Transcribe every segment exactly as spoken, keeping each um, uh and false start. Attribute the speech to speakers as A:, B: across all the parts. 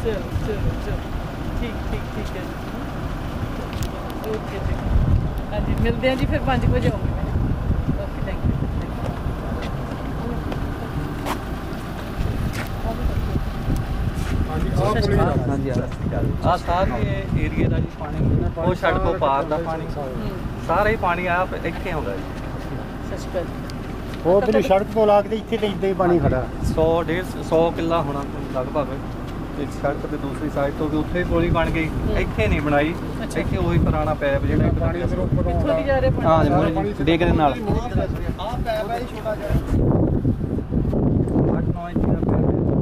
A: चलो चलो चलो ठीक ठीक ठीक है जी ओके जी हाँ जी मिलते हैं जी फिर पाँच बजे आऊँगी मैं ओके थैंक यू
B: हाँ जी आ सारे एरिए का जी पानी वो सड़कों पार का पानी सारा ही पानी आ इतने आउंदा जी
A: सच बात
C: वो अपनी सड़क तो ला के इतने तो इदा ही पानी खड़ा
B: सौ डेढ़ सौ किला होना लगभग एक सड़क के दूसरी साइड तो भी उत्थे भी पुली बन गई इतने नहीं बनाई इतने वही पुराना पैप जो हाँ डेग दे नाल आठ नौ इंच का पैप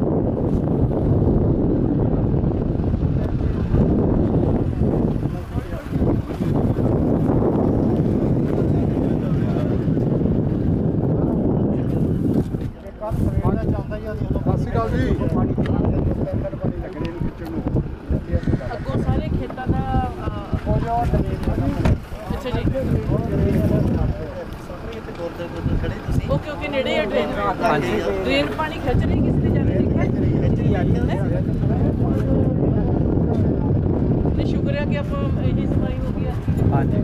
A: ਅੱਗੋਂ ਸਾਰੇ ਖੇਤਾਂ ਦਾ ਅੱਛਾ ਜੀ ਓਕੇ ਓਕੇ ਨੇੜੇ ਆ ਟ੍ਰੇਨ
B: ਹਾਂਜੀ
A: ਟ੍ਰੇਨ ਪਾਣੀ ਖਿੱਚ ਰਹੀ ਕਿਸੇ ਨੇ ਜਾਣੇ ਦੇਖਿਆ ਨਹੀਂ ਸ਼ੁਕਰ ਹੈ ਕਿ ਆਪਾਂ ਇਹੀ ਸਫਾਈ ਹੋ ਗਈ ਆ
B: ਹਾਂਜੀ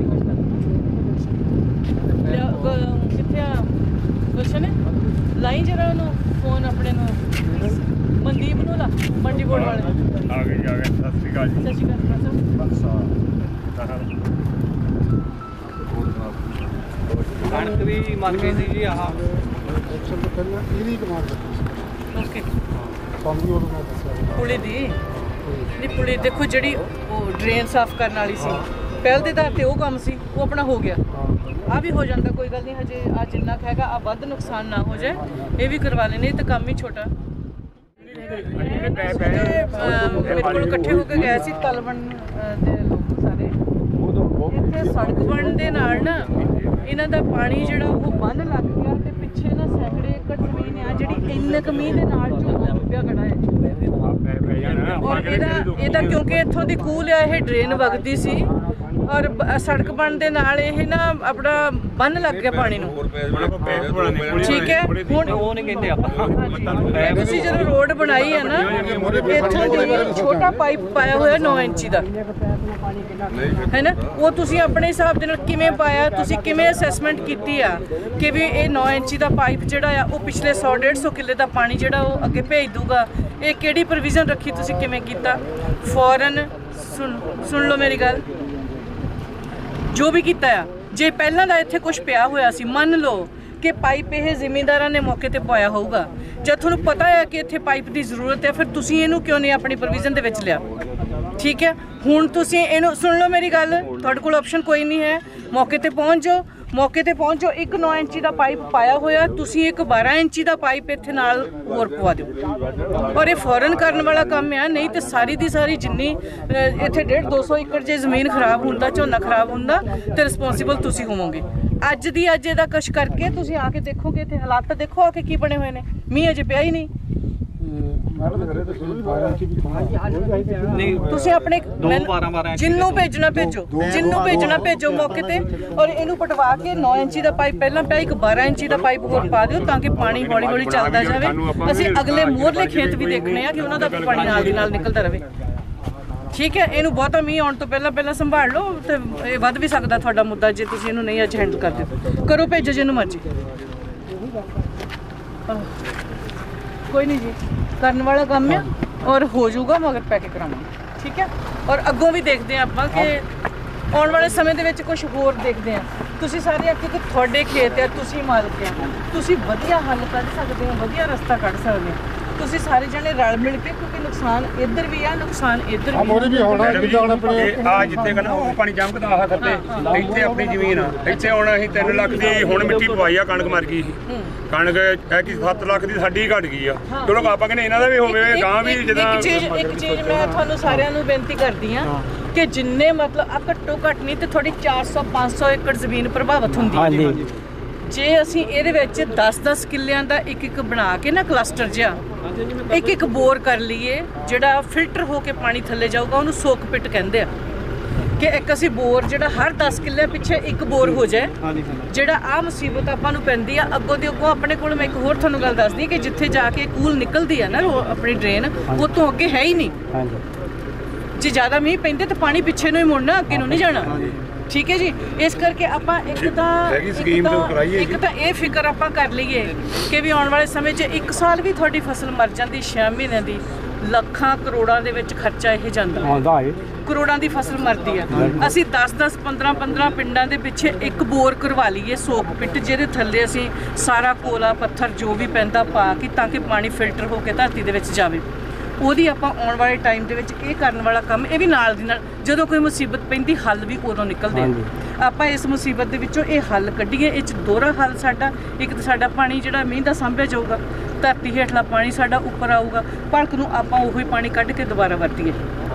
A: ਕਿੱਥੇ ਆ ਗੁਲਸ਼ਨ ਲਾਈ ਜਰਾ ਉਹਨੂੰ ਫੋਨ ਆਪਣੇ ਨੂੰ ਮਨਦੀਪ ਨੂੰ ਲਾ ਮੰਡੀ ਬੋਰਡ ਵਾਲੇ
C: ਆ ਗਏ ਆ ਗਏ ਸਤਿ ਸ਼੍ਰੀ ਅਕਾਲ ਜੀ
A: ਸਤਿ ਸ਼੍ਰੀ ਅਕਾਲ
B: कणक भी मर गई थी जी आह
A: ਓਕੇ ਪੁਲੀ ਦੀ ਨਹੀਂ ਪੁਲੀ ਦੇਖੋ ਜਿਹੜੀ ਉਹ ਡਰੇਨ ਸਾਫ਼ ਕਰਨ ਵਾਲੀ ਸੀ ਪਹਿਲ ਦੇ ਆਧਾਰ ਤੇ ਉਹ ਕੰਮ ਸੀ ਉਹ ਆਪਣਾ ਹੋ ਗਿਆ ਆ ਵੀ ਹੋ ਜਾਂਦਾ ਕੋਈ ਗੱਲ ਨਹੀਂ ਹਜੇ ਆ ਜਿੰਨਾ ਕੁ ਹੈਗਾ ਆ ਵੱਧ ਨੁਕਸਾਨ ਨਾ ਹੋ ਜਾਏ ਇਹ ਵੀ ਕਰਵਾ ਲੈਣੇ ਤਾਂ ਕੰਮ ਹੀ ਛੋਟਾ ਮੇਰੇ ਕੋਲ ਇਕੱਠੇ ਹੋ ਕੇ ਗਏ ਸੀ ਤਲਵਣ ਦੇ ਲੋਕ ਸਾਰੇ ਇੱਥੇ ਸੜਕ ਬਣਨ ਦੇ ਨਾਲ ਨਾ ਇਹਨਾਂ ਦਾ ਪਾਣੀ ਜਿਹੜਾ ਉਹ ਬੰਨ ਲੱਗ ਗਿਆ ਤੇ ਪਿੱਛੇ ਨਾ ਸੈਂਕੜੇ ਏਕੜ ਜ਼ਮੀਨ ਆ ਜਿਹੜੀ ਇੰਨੇ ਕੁ ਮੀਂਹ ਦੇ ਨਾਲ ਝੋਨਾ ਡੁੱਬਿਆ ਖੜਾ ਹੈ ਔਰ ਇਹਦਾ ਇਹਦਾ ਕਿਉਂਕਿ ਇੱਥੋਂ ਦੀ ਖੂਹ ਆ ਇਹ ਡਰੇਨ ਵਗਦੀ ਸੀ ਔਰ ਸੜਕ ਬਣਨ ਦੇ ਨਾਲ ਇਹ ਨਾ ਆਪਣਾ ਬੰਨ ਲੱਗ ਗਿਆ ਪਾਣੀ ਨੂੰ ਠੀਕ ਹੈ ਹੁਣ
B: ਉਹ ਨਹੀਂ ਕਹਿੰਦੇ ਆਪਾਂ
A: ਤੁਸੀਂ ਜਦੋਂ ਰੋਡ ਬਣਾਈ ਹੈ ਨਾ ਇੱਥੋਂ ਦੀ ਛੋਟਾ ਪਾਈਪ ਪਾਇਆ ਹੋਇਆ ਨੌ ਇੰਚੀ ਦਾ ਹੈ ਨਾ ਉਹ ਤੁਸੀਂ ਆਪਣੇ ਹਿਸਾਬ ਦੇ ਨਾਲ ਕਿਵੇਂ ਪਾਇਆ ਤੁਸੀਂ ਕਿਵੇਂ ਅਸੈਸਮੈਂਟ ਕੀਤੀ ਆ ਕਿ ਵੀ ਇਹ ਨੌ ਇੰਚੀ ਦਾ ਪਾਈਪ ਜਿਹੜਾ ਆ ਉਹ ਪਿਛਲੇ ਸੌ ਡੇਢ ਸੌ ਕਿੱਲੇ ਦਾ ਪਾਣੀ ਜਿਹੜਾ ਉਹ ਅੱਗੇ ਭੇਜ ਦੂਗਾ ਇਹ ਕਿਹੜੀ ਪ੍ਰੋਵੀਜ਼ਨ ਰੱਖੀ ਤੁਸੀਂ ਕਿਵੇਂ ਕੀਤਾ ਫੌਰਨ ਸੁਣ ਸੁਣ ਲਓ ਮੇਰੀ ਗੱਲ ਜੋ ਵੀ ਕੀਤਾ ਆ ਜੇ ਪਹਿਲਾਂ ਦਾ ਇੱਥੇ ਕੁਝ ਪਿਆ ਹੋਇਆ ਸੀ ਮੰਨ ਲਓ ਕਿ ਪਾਈਪ ਇਹ ਜ਼ਿਮੀਂਦਾਰਾਂ ਨੇ ਮੌਕੇ ਤੇ ਪਾਇਆ ਹੋਊਗਾ ਜਦ ਤੁਹਾਨੂੰ ਪਤਾ ਹੈ ਕਿ ਇੱਥੇ ਪਾਈਪ ਦੀ ਜ਼ਰੂਰਤ ਹੈ ਫਿਰ ਤੁਸੀਂ ਇਹਨੂੰ ਕਿਉਂ ਨਹੀਂ ਆਪਣੀ ਪ੍ਰੋਵੀਜ਼ਨ ਦੇ ਵਿੱਚ ਲਿਆ ਠੀਕ ਹੈ ਹੁਣ ਤੁਸੀਂ ਇਹਨੂੰ ਸੁਣ ਲਓ ਮੇਰੀ ਗੱਲ ਤੁਹਾਡੇ ਕੋਲ ਆਪਸ਼ਨ ਕੋਈ ਨਹੀਂ ਹੈ ਮੌਕੇ ਤੇ ਪਹੁੰਚ ਜਾਓ ਮੌਕੇ ਤੇ ਪਹੁੰਚੋ ਇੱਕ ਨੌ ਇੰਚੀ ਦਾ ਪਾਈਪ ਪਾਇਆ ਹੋਇਆ ਤੁਸੀਂ ਇੱਕ ਬਾਰਾਂ ਇੰਚੀ ਦਾ ਪਾਈਪ ਇੱਥੇ ਨਾਲ ਹੋਰ ਪਵਾ ਦਿਓ ਔਰ ਇਹ ਫੌਰਨ ਕਰਨ ਵਾਲਾ ਕੰਮ ਆ ਨਹੀਂ ਤੇ ਸਾਰੀ ਦੀ ਸਾਰੀ ਜਿੰਨੀ ਇੱਥੇ ਡੇਢ ਦੋ ਸੌ ਏਕੜ ਜੇ ਜ਼ਮੀਨ ਖਰਾਬ ਹੁੰਦਾ ਝੋਨਾ ਖਰਾਬ ਹੁੰਦਾ ਤੇ ਰਿਸਪੌਂਸਿਬਲ ਤੁਸੀਂ ਹੋਵੋਗੇ ਅੱਜ ਦੀ ਅੱਜ ਇਹਦਾ ਕੁਛ ਕਰਕੇ ਤੁਸੀਂ ਆ ਕੇ ਦੇਖੋਗੇ ਇੱਥੇ ਹਾਲਾਤ ਤਾਂ ਦੇਖੋ ਆ ਕੇ ਕੀ ਬਣੇ ਹੋਏ ਨੇ ਮੀਂਹ ਅਜੇ ਪਿਆ ਹੀ ਨਹੀਂ ਤੁਸੀਂ ਆਪਣੇ ਜਿੰਨੂੰ ਭੇਜਣਾ ਭੇਜੋ ਜਿੰਨੂੰ ਭੇਜਣਾ ਭੇਜੋ ਮੌਕੇ ਤੇ ਔਰ ਇਹਨੂੰ ਪਟਵਾ ਕੇ ਨੌ ਇੰਚੀ ਦਾ ਪਾਈਪ ਪਹਿਲਾਂ ਪਿਆ ਇੱਕ ਬਾਰਾਂ ਇੰਚੀ ਦਾ ਪਾਈਪ ਹੋਰ ਪਾ ਦਿਓ ਤਾਂ ਕਿ ਪਾਣੀ ਹੌਲੀ ਹੌਲੀ ਚੱਲਦਾ ਜਾਵੇ ਅਸੀਂ ਅਗਲੇ ਮੂਹਰਲੇ ਖੇਤ ਵੀ ਦੇਖਣੇ ਆ ਕਿ ਉਹਨਾਂ ਦਾ ਵੀ ਪਾਣੀ ਨਾਲ ਦੀ ਨਾਲ ਨਿਕਲਦਾ ਰਹੇ ਠੀਕ ਹੈ ਇਹਨੂੰ ਬਹੁਤਾ ਮੀਂਹ ਆਉਣ ਤੋਂ ਪਹਿਲਾਂ ਪਹਿਲਾਂ ਸੰਭਾਲ ਲਓ ਤੇ ਇਹ ਵੱਧ ਵੀ ਸਕਦਾ ਤੁਹਾਡਾ ਮੁੱਦਾ ਜੇ ਤੁਸੀਂ ਇਹਨੂੰ ਨਹੀਂ ਅੱਜ ਹੈਂਡਲ ਕਰਦੇ ਕਰੋ ਭੇਜੋ ਜਿਹਨੂੰ ਮਰਜ਼ੀ ਕੋਈ ਨਹੀਂ ਜੀ ਕਰਨ ਵਾਲਾ ਕੰਮ ਆ ਔਰ ਹੋ ਜਾਊਗਾ ਮਗਰ ਪੈ ਕੇ ਕਰਾਵਾਂਗੇ ਠੀਕ ਹੈ ਔਰ ਅੱਗੋਂ ਵੀ ਦੇਖਦੇ ਆ ਆਪਾਂ ਕਿ ਆਉਣ ਵਾਲੇ ਸਮੇਂ ਦੇ ਵਿੱਚ ਕੁਝ ਹੋਰ ਦੇਖਦੇ ਆ ਤੁਸੀਂ ਸਾਰੇ ਆ ਕਿਉਂਕਿ ਤੁਹਾਡੇ ਖੇਤ ਆ ਤੁਸੀਂ ਮਾਲਕ ਆ ਤੁਸੀਂ ਵਧੀਆ ਹੱਲ ਕੱਢ ਸਕਦੇ ਹੋ ਵਧੀਆ ਰਸਤਾ ਕੱਢ ਸਕਦੇ ਹੋ ਤੁਸੀਂ ਸਾਰੇ ਜਣੇ ਰਲ ਮਿਲ ਕੇ ਕਿਉਂਕਿ ਨੁਕਸਾਨ ਇੱਧਰ ਵੀ ਆ ਨੁਕਸਾਨ ਇੱਧਰ ਵੀ
C: ਆ ਆ ਜਿੱਥੇ ਕਹਿੰਦਾ ਉਹ ਪਾਣੀ ਜੰਮਦਾ ਆਹ ਕਰਦੇ ਇੱਥੇ ਆਪਣੀ ਜ਼ਮੀਨ ਆ ਇੱਥੇ ਹੁਣ ਅਸੀਂ ਤਿੰਨ ਲੱਖ ਦੀ ਹੁਣ ਮਿੱਟੀ ਪਵਾਈ ਆ ਕਣਕ ਮਰ ਗਈ ਸੀ ਕਣਕ ਇਹ ਕਿ ਸੱਤ ਲੱਖ ਦੀ ਸਾਡੀ ਘਟ ਗਈ ਆ ਚਲੋ ਆਪਾਂ ਕਹਿੰਦੇ ਇਹਨਾਂ ਦਾ ਵੀ ਹੋਵੇ ਗਾਂ ਵੀ ਜਿੱਦਾਂ
A: ਇੱਕ ਚੀਜ਼ ਇੱਕ ਚੀਜ਼ ਮੈਂ ਤੁਹਾਨੂੰ ਸਾਰਿਆਂ ਨੂੰ ਬੇਨਤੀ ਕਰਦੀ ਆ ਕਿ ਜਿੰਨੇ ਮਤਲਬ ਆ ਘੱਟੋ ਘੱਟ ਨਹੀਂ ਤੇ ਥੋੜੀ ਚਾਰ ਸੌ ਪੰਜ ਸੌ ਏਕੜ ਜ਼ਮੀਨ ਪ੍ਰਭਾਵਿਤ ਹੁੰਦੀ ਹੈ ਜੇ ਅਸੀਂ ਇਹਦੇ ਵਿੱਚ ਦਸ ਦਸ ਕਿੱਲਿਆਂ ਦਾ ਇੱਕ ਇੱਕ ਬਣਾ ਕੇ ਨਾ ਕਲਸਟਰ ਜਿਹਾ ਇੱਕ ਇੱਕ ਬੋਰ ਕਰ ਲਈਏ ਜਿਹੜਾ ਫਿਲਟਰ ਹੋ ਕੇ ਪਾਣੀ ਥੱਲੇ ਜਾਊਗਾ ਉਹਨੂੰ ਸੋਕ ਪਿਟ ਕਹਿੰਦੇ ਆ ਕਿ ਇੱਕ ਅਸੀਂ ਬੋਰ ਜਿਹੜਾ ਹਰ ਦਸ ਕਿੱਲੇ ਪਿੱਛੇ ਇੱਕ ਬੋਰ ਹੋ ਜਾਏ। ਜਿਹੜਾ ਆ ਮੁਸੀਬਤ ਆਪਾਂ ਨੂੰ ਪੈਂਦੀ ਆ ਅੱਗੋਂ ਦੀ ਅੱਗੋਂ ਆਪਣੇ ਕੋਲ ਮੈਂ ਇੱਕ ਹੋਰ ਤੁਹਾਨੂੰ ਗੱਲ ਦੱਸਦੀ ਕਿ ਜਿੱਥੇ ਜਾ ਕੇ ਕੂਲ ਨਿਕਲਦੀ ਆ ਨਾ ਆਪਣੀ ਡਰੇਨ ਉਹ ਤੋਂ ਅੱਗੇ ਹੈ ਹੀ ਨਹੀਂ। ਜੇ ਜ਼ਿਆਦਾ ਮੀਂਹ ਪੈਂਦੇ ਤਾਂ ਪਾਣੀ ਪਿੱਛੇ ਨੂੰ ਹੀ ਮੁੜਨਾ, ਅੱਗੇ ਨੂੰ ਨਹੀਂ ਜਾਣਾ। ਠੀਕ ਹੈ ਜੀ, ਇਸ ਕਰਕੇ ਆਪਾਂ ਇੱਕ ਤਾਂ ਇੱਕ ਤਾਂ ਇਹ ਫਿਕਰ ਆਪਾਂ ਕਰ ਲਈਏ ਕਿ ਵੀ ਆਉਣ ਵਾਲੇ ਸਮੇਂ 'ਚ ਇੱਕ ਸਾਲ ਵੀ ਤੁਹਾਡੀ ਫਸਲ ਮਰ ਜਾਂਦੀ, ਛੇ ਮਹੀਨਿਆਂ ਦੀ ਲੱਖਾਂ ਕਰੋੜਾਂ ਦੇ ਵਿੱਚ ਖਰਚਾ ਇਹ ਜਾਂਦਾ, ਕਰੋੜਾਂ ਦੀ ਫਸਲ ਮਰਦੀ ਆ। ਅਸੀਂ ਦਸ ਦਸ ਪੰਦਰਾਂ ਪੰਦਰਾਂ ਪਿੰਡਾਂ ਦੇ ਪਿੱਛੇ ਇੱਕ ਬੋਰ ਕਰਵਾ ਲਈਏ, ਸੋਕ ਪਿੱਟ, ਜਿਹਦੇ ਥੱਲੇ ਅਸੀਂ ਸਾਰਾ ਕੋਲਾ ਪੱਥਰ ਜੋ ਵੀ ਪੈਂਦਾ ਪਾ ਕੇ ਤਾਂ ਕਿ ਪਾਣੀ ਫਿਲਟਰ ਹੋ ਕੇ ਧਰਤੀ ਦੇ ਵਿੱਚ ਜਾਵੇ। ਉਹਦੀ ਆਪਾਂ ਆਉਣ ਵਾਲੇ ਟਾਈਮ ਦੇ ਵਿੱਚ ਇਹ ਕਰਨ ਵਾਲਾ ਕੰਮ ਇਹ ਵੀ ਨਾਲ ਦੀ ਨਾਲ ਜਦੋਂ ਕੋਈ ਮੁਸੀਬਤ ਪੈਂਦੀ ਹੱਲ ਵੀ ਉਦੋਂ ਨਿਕਲਦੇ ਆ। ਆਪਾਂ ਇਸ ਮੁਸੀਬਤ ਦੇ ਵਿੱਚੋਂ ਇਹ ਹੱਲ ਕੱਢੀਏ। ਇਹ 'ਚ ਦੋਹਰਾ ਹੱਲ ਸਾਡਾ, ਇੱਕ ਤਾਂ ਸਾਡਾ ਪਾਣੀ ਜਿਹੜਾ ਮੀਂਹ ਦਾ ਸਾਂਭਿਆ ਜਾਊਗਾ, ਧਰਤੀ ਹੇਠਲਾ ਪਾਣੀ ਸਾਡਾ ਉੱਪਰ ਆਊਗਾ, ਭਲਕ ਨੂੰ ਆਪਾਂ ਉਹੀ ਪਾਣੀ ਕੱਢ ਕੇ ਦੁਬਾਰਾ ਵਰਤੀਏ।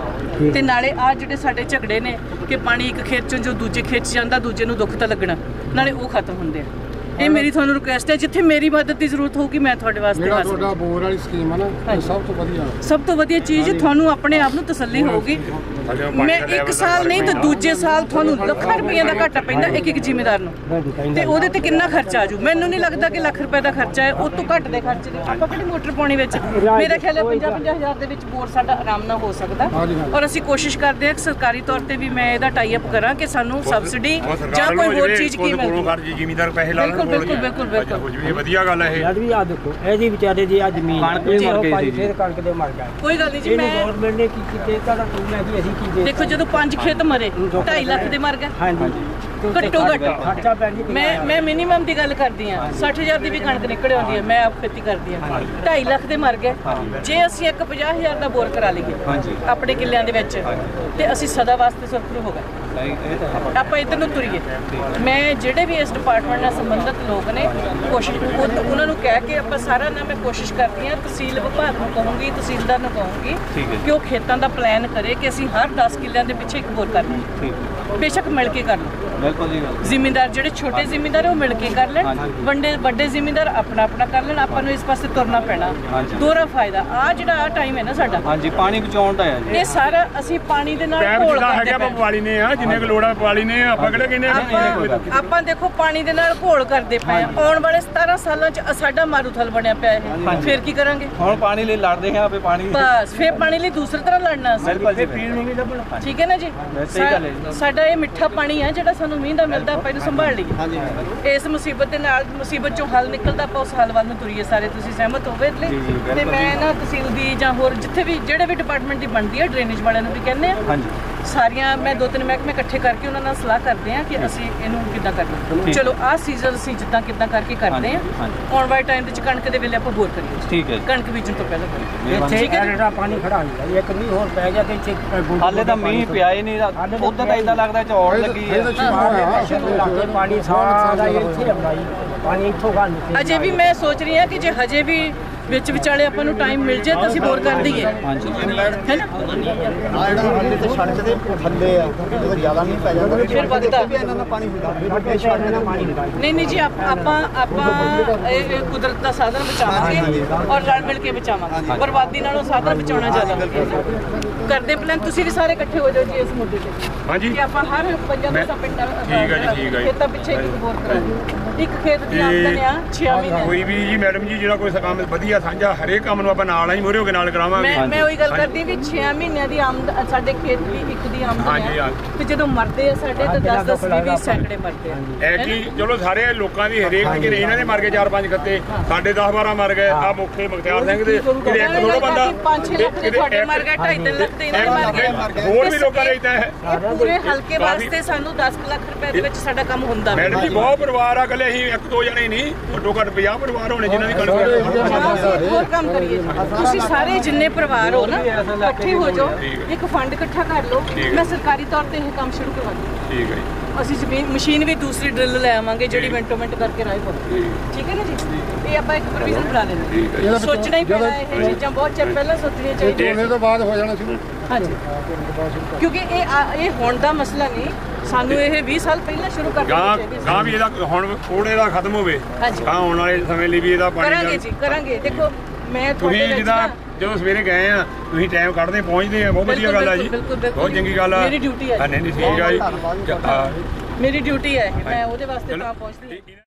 A: ਤੇ ਨਾਲੇ ਆ ਜਿਹੜੇ ਸਾਡੇ ਝਗੜੇ ਨੇ ਕਿ ਪਾਣੀ ਇੱਕ ਖੇਤ 'ਚੋਂ ਜੋ ਦੂਜੇ ਖੇਤ 'ਚ ਜਾਂਦਾ ਦੂਜੇ ਨੂੰ ਦੁੱਖ ਤਾਂ ਲੱਗਣਾ, ਨਾਲੇ ਉਹ ਖਤਮ ਹੁੰਦੇ ਆ। ਇਹ ਮੇਰੀ ਤੁਹਾਨੂੰ ਰਿਕੁਐਸਟ ਹੈ, ਜਿੱਥੇ ਮੇਰੀ ਮਦਦ ਦੀ ਜ਼ਰੂਰਤ ਹੋਊਗੀ ਮੈਂ ਤੁਹਾਡੇ ਵਾਸਤੇ ਹਾਜ਼ਰ।
D: ਤੁਹਾਡਾ ਬੋਰ ਵਾਲੀ ਸਕੀਮ ਹੈ ਨਾ, ਇਹ ਸਭ ਤੋਂ ਵਧੀਆ
A: ਸਭ ਤੋਂ ਵਧੀਆ ਚੀਜ਼ ਤੁਹਾਨੂੰ ਆਪਣੇ ਆਪ ਨੂੰ ਤਸੱਲੀ ਹੋਊਗੀ। ਮੈਂ ਇੱਕ ਸਾਲ ਨਹੀਂ ਤਾਂ ਦੂਜੇ ਸਾਲ ਤੁਹਾਨੂੰ ਲੱਖਾਂ ਰੁਪਈਆ ਦਾ ਘਾਟਾ ਪੈਂਦਾ ਇੱਕ ਇੱਕ ਜ਼ਿਮੀਂਦਾਰ ਨੂੰ, ਤੇ ਉਹਦੇ ਤੇ ਕਿੰਨਾ ਖਰਚਾ ਆਜੂ। ਮੈਨੂੰ ਨਹੀਂ ਲੱਗਦਾ ਕਿ ਲੱਖ ਰੁਪਏ ਦਾ ਖਰਚਾ ਹੈ, ਉਹ ਤੋਂ ਘੱਟ ਦੇ ਖਰਚੇ ਦੇ ਆਪਾਂ ਕਿਹੜੀ ਮੋਟਰ ਪਾਉਣੀ ਵਿੱਚ। ਮੇਰਾ ਖਿਆਲ ਹੈ ਪੰਜਾਹ ਪੰਜਾਹ ਹਜ਼ਾਰ ਦੇ ਵਿੱਚ ਬੋਰ ਸਾਡਾ ਆਰਾਮ ਨਾਲ ਹੋ ਸਕਦਾ। ਔਰ ਅਸੀਂ ਕੋਸ਼ਿਸ਼ ਕਰਦੇ ਹਾਂ ਕਿ ਸਰਕਾਰੀ ਤੌਰ ਤੇ ਵੀ ਮੈਂ ਇਹਦਾ ਟਾਈ ਅਪ ਕਰਾਂ ਕਿ ਸਾਨੂੰ ਸਬਸਿਡੀ ਜਾਂ ਕੋਈ ਹੋਰ ਚੀਜ਼ ਕੀ ਮਿਲਦੀ।
C: ਜ਼ਿਮੀਂਦਾਰ ਪੈਸੇ ਲਾ ਲੈਣ,
A: ਬਿਲਕੁਲ ਬਿਲਕੁਲ ਬਿਲਕੁਲ
C: ਇਹ ਵਧੀਆ ਗੱਲ ਹੈ। ਇਹ
D: ਵੀ ਆ ਦੇਖੋ ਇਹਦੀ ਵਿਚਾਰੇ ਦੀ ਆ ਜ਼ਮੀਨ ਕਣਕ ਵੀ ਮਰ ਗਈ ਸੀ, ਫਿਰ ਕਣਕ ਦੇ ਮਰ ਗਿਆ।
A: ਕੋਈ ਗੱਲ ਨਹੀਂ ਜੀ, ਮੈਂ
D: ਗਵਰਨਮੈਂਟ ਨੇ ਕੀ ਕੀਤੇ ਤਾਂ ਟੂਲ ਹੈ ਜੀ, ਅਸੀਂ ਕੀ ਦੇ
A: ਦੇਖੋ ਜਦੋਂ ਪੰਜ ਖੇਤ ਮਰੇ ਢਾਈ ਲੱਖ ਦੇ ਮਰ ਗਏ। ਹਾਂਜੀ ਘੱਟੋ ਘੱਟ
D: ਖਰਚਾ ਪੈ ਜੀ।
A: ਮੈਂ ਮੈਂ ਮਿਨੀਮਮ ਦੀ ਗੱਲ ਕਰਦੀ ਹਾਂ, ਸੱਠ ਹਜ਼ਾਰ ਦੀ ਵੀ ਕਣਕ ਨਿਕਲ ਆਉਂਦੀ ਹੈ, ਮੈਂ ਆਪ ਖੇਤੀ ਕਰਦੀ ਹਾਂ। ਢਾਈ ਲੱਖ ਦੇ ਮਰ ਗਏ। ਜੇ ਅਸੀਂ ਇੱਕ ਪੰਜਾਹ ਹਜ਼ਾਰ ਦਾ ਬੋਰ ਕਰਾ ਲਈਏ ਆਪਣੇ ਕਿੱਲਿਆਂ ਦੇ ਵਿੱਚ ਤੇ ਅਸੀਂ ਸਦਾ ਵਾਸਤੇ ਸੁਰੱਖਿਅਤ ਹੋ ਗਏ। ਆਪਾਂ ਇੱਧਰ ਨੂੰ ਤੁਰੀਏ। ਮੈਂ ਜਿਹੜੇ ਵੀ ਇਸ ਡਿਪਾਰਟਮੈਂਟ ਨਾਲ ਸੰਬੰਧਿਤ ਲੋਕ ਨੇ ਕੋਸ਼ਿਸ਼ ਉਹਨਾਂ ਨੂੰ ਕਹਿ ਕੇ ਆਪਾਂ ਸਾਰਾ ਨਾ ਮੈਂ ਕੋਸ਼ਿਸ਼ ਕਰਦੀ ਹਾਂ, ਤਹਿਸੀਲ ਵਿਭਾਗ ਨੂੰ ਕਹੂੰਗੀ, ਤਹਿਸੀਲਦਾਰ ਨੂੰ ਕਹੂੰਗੀ ਕਿ ਉਹ ਖੇਤਾਂ ਦਾ ਪਲਾਨ ਕਰੇ ਕਿ ਅਸੀਂ ਹਰ ਦਸ ਕਿੱਲਿਆਂ ਦੇ ਪਿੱਛੇ ਇੱਕ ਬੋਰ ਕਰਨਾ। ਬੇਸ਼ੱਕ ਮਿਲ ਕੇ ਕਰ ਲਓ, ਜ਼ਿਮੀਂਦਾਰ ਜਿਹੜੇ ਛੋਟੇ ਜ਼ਿਮੀਂਦਾਰ ਉਹ ਮਿਲ ਕੇ ਕਰ ਲੈਣ, ਵੱਡੇ ਵੱਡੇ ਜ਼ਿਮੀਂਦਾਰ ਆਪਣਾ ਆਪਣਾ ਕਰ ਲੈਣ। ਆਪਾਂ ਨੂੰ ਇਸ ਪਾਸੇ ਤੁਰਨਾ ਪੈਣਾ, ਦੋਹਰਾ ਫਾਇਦਾ। ਆ ਜਿਹੜਾ ਆ ਟਾਈਮ ਹੈ ਨਾ ਸਾਡਾ,
B: ਹਾਂਜੀ ਪਾਣੀ ਬਚਾਉਣ ਦਾ ਹੈ, ਇਹ
A: ਸਾਰਾ ਅਸੀਂ ਪਾਣੀ ਦੇ ਨਾਲ ਘੋਲ ਕਰਦੇ ਪਏ।
C: ਪਵਾਲੀ ਨੇ ਆ ਜਿੰਨੇ ਕੁ ਲੋੜਾ ਪਵਾਲੀ ਨੇ ਆਪਾਂ ਕਿਹੜੇ ਕਹਿੰਦੇ
A: ਆਪਾਂ ਦੇਖੋ ਪਾਣੀ ਦੇ ਨਾਲ ਘੋਲ ਕਰਦੇ ਪਏ। ਆਉਣ ਵਾਲੇ ਸਤਾਰਾਂ ਸਾਲਾਂ ਚ ਸਾਡਾ ਮਾਰੂਥਲ ਬਣਿਆ ਪਿਆ ਇਹ, ਫਿਰ ਕੀ ਕਰਾਂਗੇ?
B: ਹੁਣ ਪਾਣੀ ਲਈ ਲੜਦੇ ਹਾਂ, ਪਾਣੀ
A: ਬਸ ਫਿਰ ਪਾਣੀ ਲਈ ਦੂਸਰੀ ਤਰ੍ਹਾਂ ਲੜਨਾ ਸੀ। ਠੀਕ ਹੈ ਨਾ ਜੀ, ਸਾਡਾ ਇਹ ਮਿੱਠਾ ਪਾਣੀ ਆ ਜਿਹੜਾ ਸਾਨੂੰ ਮੀਂਹ ਦਾ ਮਿਲਦਾ, ਆਪਾਂ ਇਹਨੂੰ ਸੰਭਾਲ ਲਈਏ। ਇਸ ਮੁਸੀਬਤ ਦੇ ਨਾਲ ਮੁਸੀਬਤ ਚੋਂ ਹੱਲ ਨਿਕਲਦਾ, ਆਪਾਂ ਉਸ ਹੱਲ ਵੱਲ ਨੂੰ ਤੁਰੀਏ ਸਾਰੇ। ਤੁਸੀਂ ਸਹਿਮਤ ਹੋਵੇ ਲਈ ਤੇ ਮੈਂ ਨਾ ਤਹਿਸੀਲ ਦੀ ਜਾਂ ਹੋਰ ਜਿੱਥੇ ਵੀ ਜਿਹੜੇ ਵੀ ਡਿਪਾਰਟਮੈਂਟ ਦੀ ਬਣਦੀ ਹੈ ਡਰੇਨੇਜ ਵਾਲਿਆਂ ਨੂੰ ਵੀ ਕਹਿੰਦੇ ਆ ਸਾਰੀਆਂ, ਮੈਂ ਦੋ ਤਿੰਨ ਮਹਿਕਮੇ ਇਕੱਠੇ ਕਰਕੇ ਉਹਨਾਂ ਨਾਲ ਸਲਾਹ ਕਰਦੇ ਆ ਕਿ ਅਸੀਂ ਇਹਨੂੰ ਕਿੱਦਾਂ ਕਰਨਾ। ਚਲੋ ਆਹ ਸੀਜ਼ਨ ਅਸੀਂ ਜਿੱਦਾਂ ਕਿੱਦਾਂ ਕਰਕੇ ਕਰਦੇ ਆ, ਆਉਣ ਵਾਲੇ ਟਾਈਮ ਵਿੱਚ ਕਣਕ ਦੇ ਵੇਲੇ ਆਪਾਂ ਬੋਰ ਕਰੀਏ। ਠੀਕ ਹੈ, ਕਣਕ ਬੀਜਣ ਤੋਂ ਪਹਿਲਾਂ ਕਰੀਏ। ਠੀਕ ਹੈ, ਜਿਹੜਾ ਪਾਣੀ ਖੜਾ ਹੁੰਦਾ ਇੱਕ ਮੀਂਹ ਹੋਰ ਪੈ ਗਿਆ ਤੇ ਇੱਥੇ
B: ਹਾਲੇ ਤਾਂ ਮੀਂਹ ਪਿਆ ਹੀ ਨਹੀਂ, ਉਦੋਂ ਤਾਂ ਇਦਾਂ ਲੱਗਦਾ ਚੌੜ ਲੱਗੀ ਹੈ।
D: ਪਾਣੀ ਸਾਰਾ ਇੱਥੇ ਆਉਂਦਾ ਜੀ, ਪਾਣੀ ਇੱਥੋਂ ਗਾ ਨਿਕਲਦਾ।
A: ਅਜੇ ਵੀ ਮੈਂ ਸੋਚ ਰਹੀ ਹਾਂ ਕਿ ਜੇ ਹਜੇ ਵੀ ਵਿੱਚ ਵਿਚਾਲੇ ਆਪਾਂ ਨੂੰ ਟਾਈਮ ਮਿਲ ਜਾਏ ਤਾਂ ਅਸੀਂ ਬੋਰ ਕਰ ਦਈਏ,
B: ਹਾਂਜੀ
A: ਹੈ ਨਾ।
E: ਆ ਜਿਹੜਾ ਹਾਲੇ ਤੇ ਸੜਕ ਦੇ ਥੱਲੇ ਆ, ਜਦੋਂ ਜ਼ਿਆਦਾ ਨਹੀਂ ਪੈ ਜਾਂਦਾ
A: ਫਿਰ ਵਗਦਾ
E: ਇਹਨਾਂ ਦਾ ਪਾਣੀ ਹੁੰਦਾ, ਸੜਕ ਦਾ ਪਾਣੀ ਹੁੰਦਾ।
A: ਨਹੀਂ ਨਹੀਂ ਜੀ, ਆਪਾਂ ਆਪਾਂ ਇਹ ਕੁਦਰਤ ਦਾ ਸਾਧਨ ਬਚਾਵਾਂਗੇ ਔਰ ਰਲ ਮਿਲ ਕੇ ਬਚਾਵਾਂਗੇ। ਬਰਬਾਦੀ ਨਾਲੋਂ ਸਾਧਨ ਬਚਾਉਣਾ ਜ਼ਿਆਦਾ ਵਧੀਆ। ਕਰਦੇ ਪਲਾਨ ਤੁਸੀਂ ਵੀ ਸਾਰੇ ਇਕੱਠੇ ਹੋ ਜਾਓ ਜੀ ਇਸ ਮੁੱਦੇ ਤੇ।
C: ਹਾਂਜੀ,
A: ਕਿ ਆਪਾਂ ਹਰ ਪੰਜਾਂ ਦਸਾਂ ਪਿੰਡਾਂ ਖੇਤਾਂ ਪਿੱਛੇ ਇੱਕ ਬੋਰ ਕਰਾਂਗੇ। ਇੱਕ ਖੇਤ ਦੀ ਆਮਦਨ ਆ ਛੇ ਮਹੀਨੇ।
C: ਕੋਈ ਵੀ ਜੀ ਮੈਡਮ ਜੀ ਜਿਹੜਾ ਕੋਈ ਕੰਮ ਵਧੀਆ ਸਾਂਝਾ ਹਰੇਕ ਕੰਮ ਨੂੰ ਆਪਾਂ ਨਾਲ ਹੀ ਮੋਰੇ ਹੋ ਕੇ ਨਾਲ ਕਰਾਵਾਂਗੇ।
A: ਮੈਂ ਮੈਂ ਉਹੀ ਗੱਲ ਕਰਦੀ ਵੀ ਛੇ ਮਹੀਨਿਆਂ ਦੀ ਆਮਦਨ ਸਾਡੇ ਖੇਤ ਦੀ ਇੱਕ ਦੀ ਆਮਦਨ ਹੈ ਤੇ ਜਦੋਂ ਮਰਦੇ ਆ ਸਾਡੇ ਤਾਂ ਦਸ ਦਸ ਵੀਹ ਸੈਂਕੜੇ ਮਰਦੇ ਆ।
C: ਇਹ ਕੀ ਚਲੋ ਸਾਰੇ ਲੋਕਾਂ ਦੀ ਹਰੇਕ ਦੀ ਕਿ ਇਹਨਾਂ ਦੇ ਮਰ ਗਏ ਚਾਰ ਪੰਜ ਖੱਤੇ, ਸਾਡੇ ਦਸ ਬਾਰਾਂ ਮਰ ਗਏ। ਆ ਮੁੱਖੇ ਮੁਖਤਿਆਰ ਸਿੰਘ ਦੇ ਕਿਤੇ ਇੱਕ ਥੋੜਾ ਬੰਦਾ
A: ਪੰਜ ਛੇ ਲੱਖ ਦੇ ਤੁਹਾਡੇ ਮਰ ਗਏ, ਢਾਈ ਤਿੰਨ ਲੱਖ ਦੇ ਇਹਨਾਂ ਦੇ ਮਰ ਗਏ।
C: ਹੋਰ ਵੀ ਲੋਕਾਂ ਦੇ ਇਦਾਂ ਹੈ।
A: ਪੂਰੇ ਹਲਕੇ ਵਾਸਤੇ ਸਾਨੂੰ ਦਸ ਲੱਖ ਰੁਪਏ ਦੇ ਵਿੱਚ ਸਾਡਾ ਕੰਮ ਹੁੰਦਾ।
C: ਮੈਡਮ ਜੀ ਬਹੁਤ ਪਰਿਵਾਰ ਆ, ਇਕੱਲੇ ਅਸੀਂ ਇੱਕ ਦੋ ਜਣੇ ਨਹੀਂ, ਘੱਟੋ ਘੱਟ ਪੰਜਾਹ ਪਰਿਵਾਰ ਹੋਣੇ ਜਿਨ੍ਹਾਂ ਦੀ ਕਣਕ।
A: ਹੋਰ ਕੰਮ ਕਰੀਏ, ਤੁਸੀਂ ਸਾਰੇ ਜਿੰਨੇ ਪਰਿਵਾਰ ਹੋ ਨਾ ਇਕੱਠੇ ਹੋ ਜਾਓ, ਇੱਕ ਫੰਡ ਇਕੱਠਾ ਕਰ ਲਓ, ਮੈਂ ਸਰਕਾਰੀ ਤੌਰ ਤੇ ਇਹ ਕੰਮ ਸ਼ੁਰੂ ਕਰਵਾ ਦੂੰ।
C: ਠੀਕ ਹੈ ਜੀ,
A: ਅਸੀਂ ਜ਼ਮੀਨ ਮਸ਼ੀਨ ਵੀ ਦੂਸਰੀ ਡਰਿਲ ਲੈ ਆਵਾਂਗੇ ਜਿਹੜੀ ਮਿੰਟੋ ਮਿੰਟ ਕਰਕੇ ਰਾਈ ਪਾਉਂਦੀ। ਠੀਕ ਹੈ ਨਾ ਜੀ, ਇਹ ਆਪਾਂ ਇੱਕ ਪ੍ਰੋਵੀਜ਼ਨ ਬਣਾ ਲੈਣਾ। ਸੋਚਣਾ ਹੀ ਪੈਣਾ, ਇਹ ਚੀਜ਼ਾਂ ਬਹੁਤ ਚਿਰ ਪਹਿਲਾਂ ਸੋਚਣੀਆਂ ਚਾਹੀਦੀਆਂ।
D: ਉਹਦੇ ਤੋਂ ਬਾਅਦ ਹੋ ਜਾਣਾ ਸ਼ੁਰੂ।
A: ਹਾਂਜੀ, ਕਿਉਂਕਿ ਇਹ ਇਹ ਹੁਣ ਦਾ ਮਸਲਾ ਨਹੀਂ, ਸਾਨੂੰ ਇਹ ਵੀਹ ਸਾਲ ਪਹਿਲਾਂ ਸ਼ੁਰੂ ਕਰਨਾ ਚਾਹੀਦਾ।
C: ਗਾਂ ਵੀ ਇਹਦਾ ਹੁਣ ਕੋੜੇ ਦਾ ਖਤਮ ਹੋਵੇ, ਗਾਂ ਆਉਣ ਵਾਲੇ ਸਮੇਂ ਲਈ ਵੀ ਇਹਦਾ ਪਾਣੀ
A: ਕਰਾਂਗੇ ਜੀ, ਕਰਾਂਗੇ। ਦੇਖੋ ਮੈਂ
C: ਤੁਸੀਂ ਜਿੱਦਾਂ ਜਦੋਂ ਸਵੇਰੇ ਗਏ ਆ ਤੁਸੀਂ ਟਾਈਮ ਕੱਢਦੇ ਪਹੁੰਚਦੇ ਆ ਬਹੁਤ ਵਧੀਆ ਗੱਲ ਆ ਜੀ ਬਹੁਤ ਚੰਗੀ ਗੱਲ ਆ
A: ਮੇਰੀ ਡਿਊਟੀ ਹੈ
C: ਨਹੀਂ ਨਹੀਂ ਠੀਕ ਆ ਜੀ
A: ਮੇਰੀ ਡਿਊਟੀ ਹੈ ਮੈਂ ਉਹਦੇ ਵਾਸਤੇ ਤਾਂ ਪਹੁੰਚਦੀ